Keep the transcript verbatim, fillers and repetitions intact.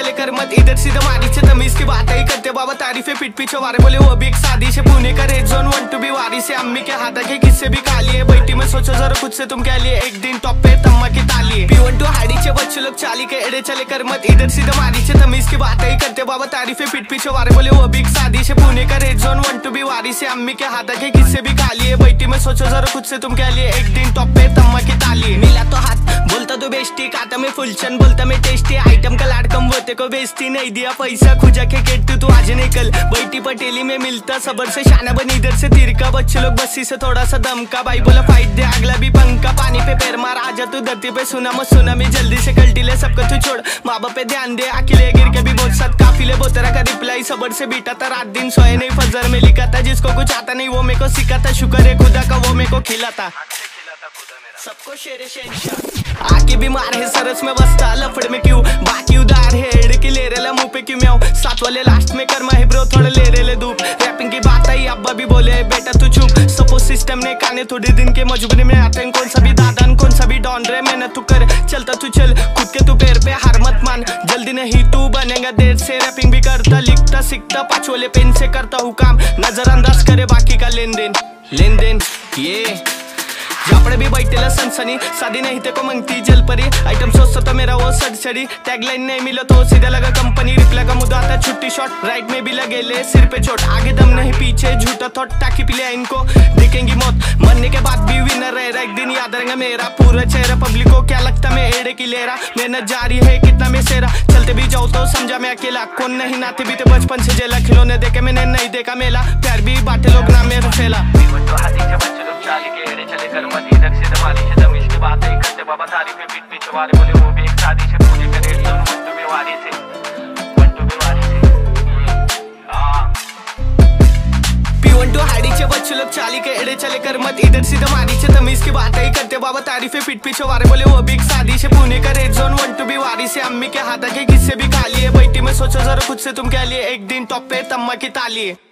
चले कर मत इधर सीधा मारी से तमीज की बात ही करते बाबा तारीफे पीठ पीछे वारे बोले वो भी एक शादी से पुणे का रेड जोन वन टू बी वारी से अम्मी के हाथ के किससे भी काली है बैठी में सोचो जरा खुद से तुम क्या लिए एक दिन टॉप पे तम्मा की ताली पी वन टू हाड़ी से बच्चे लोग चाली के एड़े चले कर मत इधर सीधा मारी से तमीज की बात ही करते बाबा तारीफे पीठ पीछे वारे बोले वो भी एक शादी से पुणे का रेड जोन वन टू बी वारी से अम्मी के हाथ के किससे भी काली है बैठी में सोचो जरा खुद से तुम क्या लिए एक दिन टॉप पे तम्मा की ताली मिला तो हाथ बोलता तो बेस्टी खाता में फुलचंद बोलता मैं टेस्टी आइटम का लाड कम होते को बेस्टी नहीं दिया पैसा खुजा के केट तू आज निकल बैठी पटेली में मिलता सबर से शाना बन इधर से तिरका बच्चे लोग बस्सी से थोड़ा सा दम का भाई बोला फाइट दे अगला भी पंखा पानी पे पैर मार आजा तू धरती पे सुना मत सुना मैं जल्दी से कल्टी ले सबका तू छोड़ माँ बाप पे ध्यान दे अकेले गिर के भी बहुत साथ काफिले बोतरा का रिप्लाई सबर से बीटा था रात दिन सोए नहीं फजर में लिखा था जिसको कुछ आता नहीं वो मेरे को सिखाता शुक्र है खुदा का वो मेरे को खिलाता सबको शेरे शहंशाह आके बीमार है सरस में बसता लफड़ में क्यों बाकी उदार है एड़ के ले रेला मुंह पे क्यों म्याऊं साथ वाले लास्ट में कर्मा है ब्रो थोड़ा ले रेले धूप रैपिंग की बात आई अब्बा भी बोले बेटा तू चुप सपोज सिस्टम ने काने थोड़े दिन के मजबूरी में आते हैं कौन सा भी दादन कौन सा भी डॉन रे मेहनत तू कर चलता तू चल खुद के तू पैर पे हार मत मान जल्दी नहीं तू बनेगा देर से रैपिंग भी करता लिखता सीखता पांच वाले पेन से करता हूँ काम नजरअंदाज करे बाकी का लेन देन लेन देन ये जापड़े भी बैठेला सनसनी शादी नहीं ते को मंगती जल परी आइटम सोचता तो मेरा वो सड़सड़ी टैगलाइन नहीं मिलो तो सीधा लगा कंपनी रिप्लाई का मुद्दा आता छुट्टी शॉट राइट में भी लगे ले सिर पे चोट आगे दम नहीं पीछे झूठा थॉट ताकि पिले इनको दिखेंगी मौत मरने के बाद भी विनर रहेगा एक दिन याद रहेगा मेरा पूरा चेहरा पब्लिक को क्या लगता मैं एड़े की लेरा मेहनत जारी है कितना मैं सेरा चलते भी जाओ तो समझा मैं अकेला कौन नहीं नाते भी तो बचपन से जेला खिलौने देखे मैंने नहीं देखा मेला प्यार भी बांटे लोग ना मेरा फैला इधर से दमाली से तमीज की बात ही करते बाबा तारीफे पीठ पीछे वाले बोले वो भी एक शादी से पूरे का रेड जोन वन टू बी वारी से वन टू बी वारी से पी वन टू हाड़ी से बच्चे लोग चाली के एड़े चले कर मत इधर से दमाली से तमीज की बात ही करते बाबा तारीफे पीठ पीछे वाले बोले वो भी एक शादी से पुणे का रेड जोन वन टू बी वारी से अम्मी के हाथ के किससे भी काली है बैठी में सोचो जरा खुद से तुम क्या लिए एक दिन टॉप पे तम्मा की ताली है।